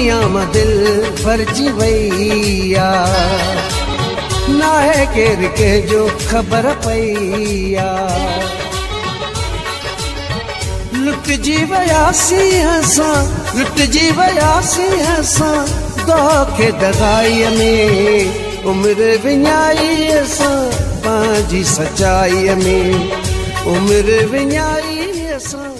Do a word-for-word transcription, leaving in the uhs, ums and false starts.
दुनिया में दिल भरजी वैया नाहे केर के जो खबर पैया लुट जी वयासी हसा लुट जी वयासी हसा दोखे दगाई में उम्र विञाई असा पांजी सच्चाई में उम्र विञाई असा।